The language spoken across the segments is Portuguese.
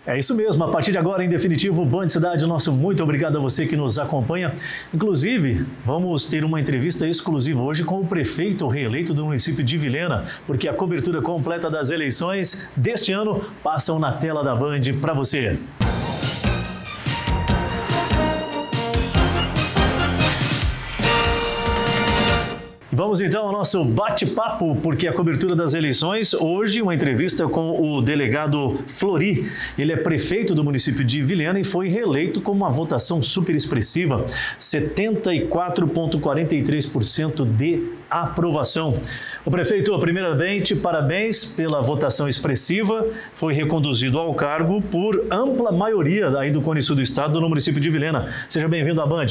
É isso mesmo, a partir de agora, em definitivo, Band Cidade, nosso muito obrigado a você que nos acompanha. Inclusive, vamos ter uma entrevista exclusiva hoje com o prefeito reeleito do município de Vilhena, porque a cobertura completa das eleições deste ano passam na tela da Band para você. Vamos então ao nosso bate-papo, porque a cobertura das eleições, hoje uma entrevista com o delegado Flori. Ele é prefeito do município de Vilhena e foi reeleito com uma votação super expressiva, 74,43% de aprovação. O prefeito, primeiramente, parabéns pela votação expressiva, foi reconduzido ao cargo por ampla maioria aí do Cone Sul do Estado no município de Vilhena. Seja bem-vindo à Band.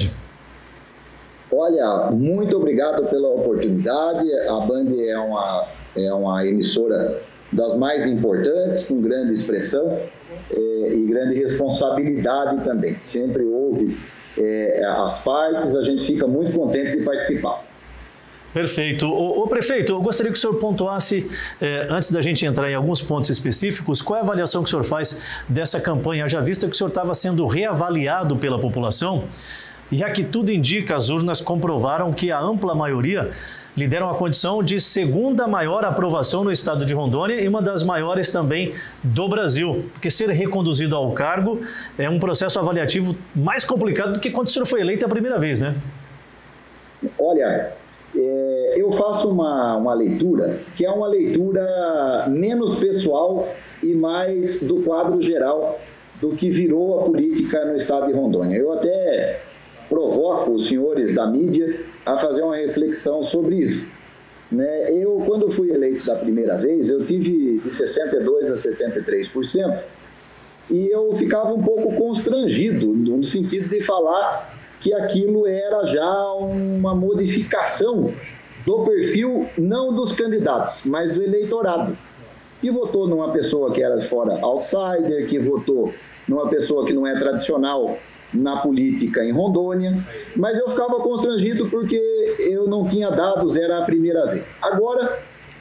Olha, muito obrigado pela oportunidade. A Band é uma emissora das mais importantes, com grande expressão e grande responsabilidade também. Sempre houve as partes, a gente fica muito contente de participar. Perfeito. Ô prefeito, eu gostaria que o senhor pontuasse, antes da gente entrar em alguns pontos específicos, qual é a avaliação que o senhor faz dessa campanha, já vista que o senhor estava sendo reavaliado pela população? E a que tudo indica, as urnas comprovaram que a ampla maioria lhe deram a condição de segunda maior aprovação no estado de Rondônia e uma das maiores também do Brasil. Porque ser reconduzido ao cargo é um processo avaliativo mais complicado do que quando o senhor foi eleito a primeira vez, né? Olha, eu faço uma leitura que é uma leitura menos pessoal e mais do quadro geral do que virou a política no estado de Rondônia. Eu até provoco os senhores da mídia a fazer uma reflexão sobre isso. Eu, quando fui eleito da primeira vez, eu tive de 62% a 73%, e eu ficava um pouco constrangido, no sentido de falar que aquilo era já uma modificação do perfil, não dos candidatos, mas do eleitorado, que votou numa pessoa que era fora outsider, que votou numa pessoa que não é tradicional na política em Rondônia, mas eu ficava constrangido porque eu não tinha dados, era a primeira vez. Agora,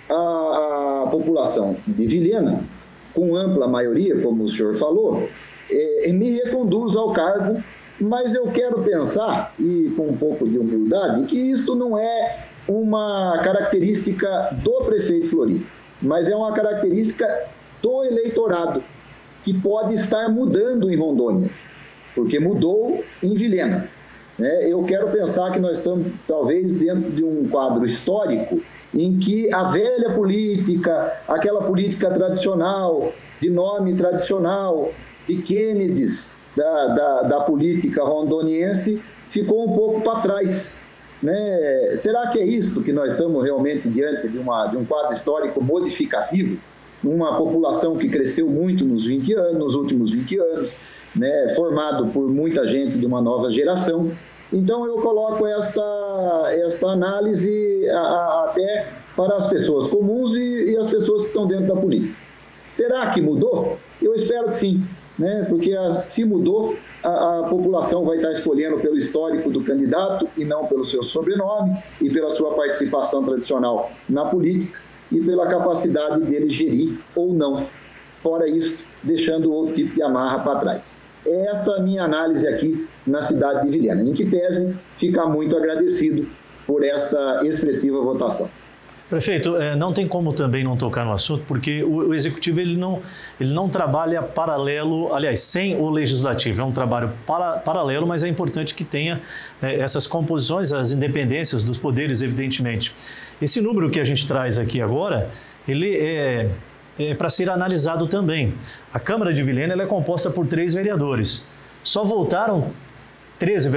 a população de Vilhena, com ampla maioria, como o senhor falou, me reconduz ao cargo, mas eu quero pensar, e com um pouco de humildade, que isso não é uma característica do prefeito Flori, mas é uma característica do eleitorado, que pode estar mudando em Rondônia, porque mudou em Vilhena. Eu quero pensar que nós estamos, talvez, dentro de um quadro histórico em que a velha política, aquela política tradicional, de nome tradicional, de Kennedys, da política rondoniense, ficou um pouco para trás. Será que é isso que nós estamos realmente diante de um quadro histórico modificativo? Uma população que cresceu muito nos últimos 20 anos, formado por muita gente de uma nova geração. Então eu coloco esta análise até para as pessoas comuns e as pessoas que estão dentro da política. Será que mudou? Eu espero que sim, porque se mudou, a população vai estar escolhendo pelo histórico do candidato e não pelo seu sobrenome e pela sua participação tradicional na política e pela capacidade dele gerir ou não. Fora isso, deixando outro tipo de amarra para trás. Essa é a minha análise aqui na cidade de Vilhena, em que pese ficar muito agradecido por essa expressiva votação. Prefeito, não tem como também não tocar no assunto, porque o Executivo ele não trabalha paralelo, aliás, sem o Legislativo. É um trabalho paralelo, mas é importante que tenha essas composições, as independências dos poderes, evidentemente. Esse número que a gente traz aqui agora, ele é para ser analisado também. A Câmara de Vilhena ela é composta por 3 vereadores. Só voltaram 3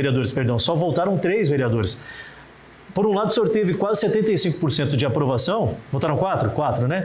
vereadores. Por um lado, o senhor teve quase 75% de aprovação. Votaram 4? 4, né?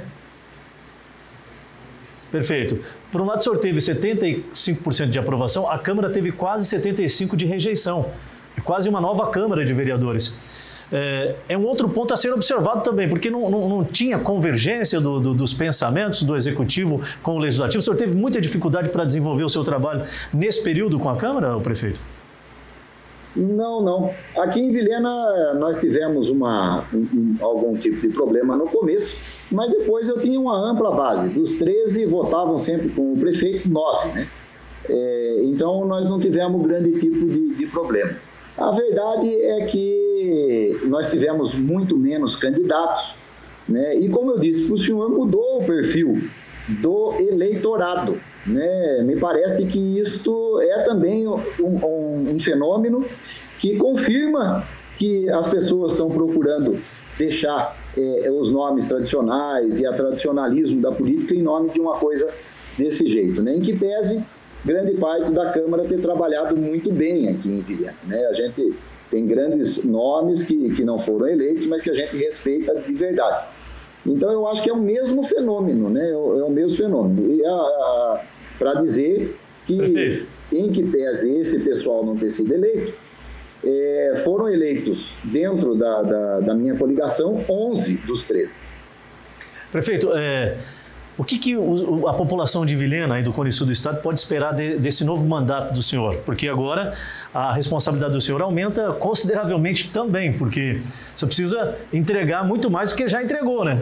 Perfeito. Por um lado, o senhor teve 75% de aprovação, a Câmara teve quase 75% de rejeição. É quase uma nova Câmara de Vereadores. É um outro ponto a ser observado também, porque não tinha convergência dos pensamentos do Executivo com o Legislativo. O senhor teve muita dificuldade para desenvolver o seu trabalho nesse período com a Câmara, prefeito? Não, não. Aqui em Vilhena nós tivemos algum tipo de problema no começo, mas depois eu tinha uma ampla base. Dos 13 votavam sempre com o prefeito, 9, né? Então nós não tivemos grande tipo de problema. A verdade é que nós tivemos muito menos candidatos, né? E como eu disse, o senhor mudou o perfil do eleitorado, né? Me parece que isso é também um fenômeno que confirma que as pessoas estão procurando deixar os nomes tradicionais e a tradicionalismo da política em nome de uma coisa desse jeito, né? Em que pese grande parte da Câmara ter trabalhado muito bem aqui em Vilhena, né? A gente tem grandes nomes que não foram eleitos, mas que a gente respeita de verdade. Então, eu acho que é o mesmo fenômeno, né? É o mesmo fenômeno. E para dizer que, Perfeito. em que pese esse pessoal não ter sido eleito, foram eleitos dentro da minha coligação 11 dos 13. Prefeito, o que a população de Vilhena e do Cone Sul do Estado pode esperar desse novo mandato do senhor? Porque agora a responsabilidade do senhor aumenta consideravelmente também, porque você precisa entregar muito mais do que já entregou, né?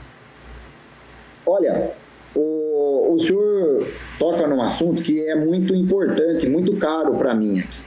Olha, o senhor toca num assunto que é muito importante, muito caro para mim aqui.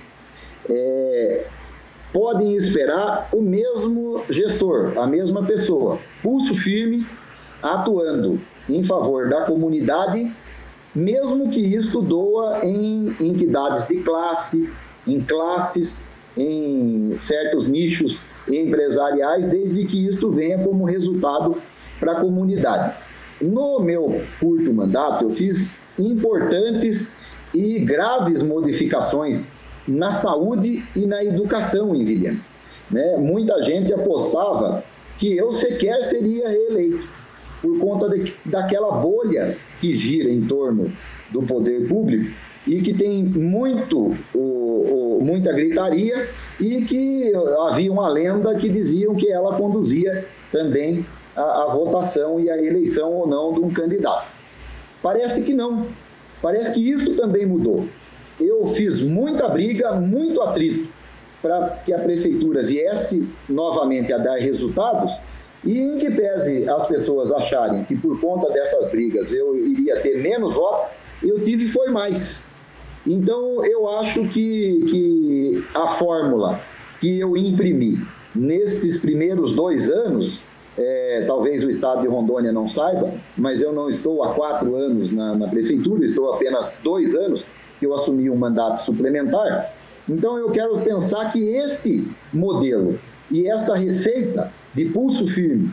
Podem esperar o mesmo gestor, a mesma pessoa, pulso firme, atuando em favor da comunidade, mesmo que isso doa em entidades de classe, em classes, em certos nichos empresariais, desde que isso venha como resultado para a comunidade. No meu curto mandato, eu fiz importantes e graves modificações na saúde e na educação em Vilhena, né? Muita gente apostava que eu sequer seria reeleito, por conta daquela bolha que gira em torno do poder público e que tem muita gritaria, e que havia uma lenda que diziam que ela conduzia também a votação e a eleição ou não de um candidato. Parece que não. Parece que isso também mudou. Eu fiz muita briga, muito atrito para que a prefeitura viesse novamente a dar resultados. E em que pese as pessoas acharem que por conta dessas brigas eu iria ter menos votos, eu tive foi mais. Então, eu acho que a fórmula que eu imprimi nestes primeiros 2 anos, talvez o Estado de Rondônia não saiba, mas eu não estou há 4 anos na prefeitura, estou apenas 2 anos que eu assumi um mandato suplementar. Então, eu quero pensar que este modelo e esta receita de pulso firme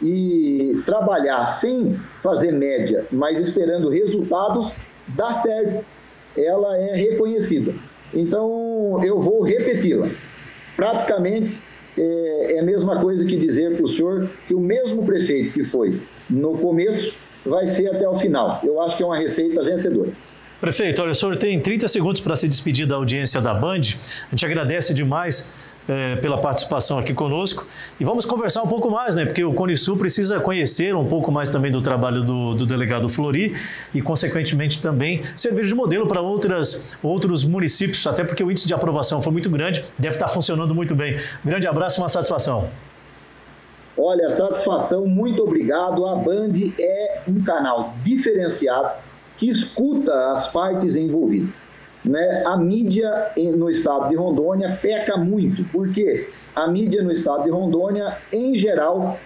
e trabalhar sem fazer média, mas esperando resultados, dá certo. Ela é reconhecida. Então, eu vou repeti-la. Praticamente, é a mesma coisa que dizer para o senhor que o mesmo prefeito que foi no começo vai ser até o final. Eu acho que é uma receita vencedora. Prefeito, olha, o senhor tem 30 segundos para se despedir da audiência da Band. A gente agradece demais pela participação aqui conosco. E vamos conversar um pouco mais, né? Porque o Cone Sul precisa conhecer um pouco mais também do trabalho do delegado Flori e, consequentemente, também servir de modelo para outros municípios, até porque o índice de aprovação foi muito grande, deve estar funcionando muito bem. Um grande abraço e uma satisfação. Olha, satisfação, muito obrigado. A Band é um canal diferenciado que escuta as partes envolvidas. Né? A mídia no estado de Rondônia peca muito, porque a mídia no estado de Rondônia, em geral,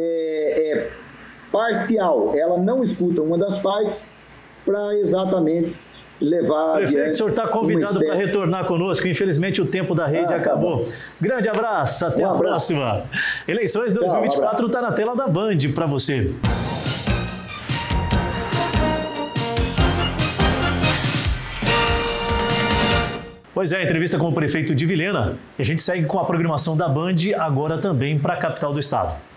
é parcial. Ela não escuta uma das partes para exatamente levar Prefeito, adiante. O senhor está convidado para retornar conosco. Infelizmente, o tempo da rede acabou. Grande abraço, até a próxima. Eleições 2024 está na tela da Band para você. Pois é, entrevista com o prefeito de Vilhena. E a gente segue com a programação da Band agora também para a capital do estado.